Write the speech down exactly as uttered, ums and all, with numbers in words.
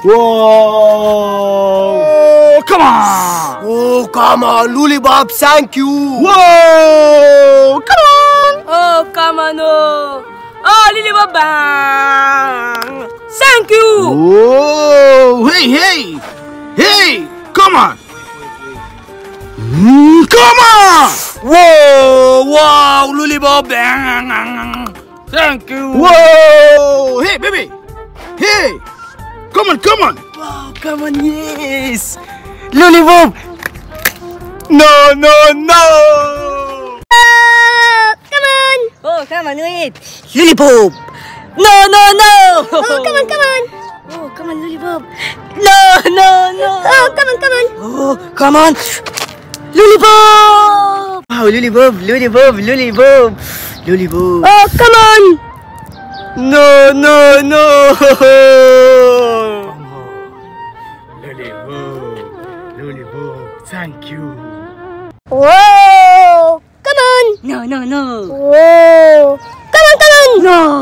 Whoa! Oh, come on! Oh, come on, Lollipop, thank you! Whoa! Come on! Oh, come on, oh! Oh, Lollipop, bang! Thank you! Whoa! Hey, hey! Hey! Come on! Mm, come on! Whoa! Wow, Lollipop, bang! Thank you! Whoa! Hey, baby! Hey! Come on, come on! Wow, come on, yes! Lollipop! No, no, no! Oh, come on! Oh, come on, wait! Lollipop! No, no, no! Oh, come on, come on! Oh, come on, Lollipop! No, no, no! Oh, come on, come on! Oh, come on! Lollipop! Wow, Lollipop, Lollipop, Lollipop! Lollipop! Oh, come on! No, no, no! Lollipop, Lollipop, thank you. Whoa! Come on! No, no, no! Whoa! Come on, come on! No!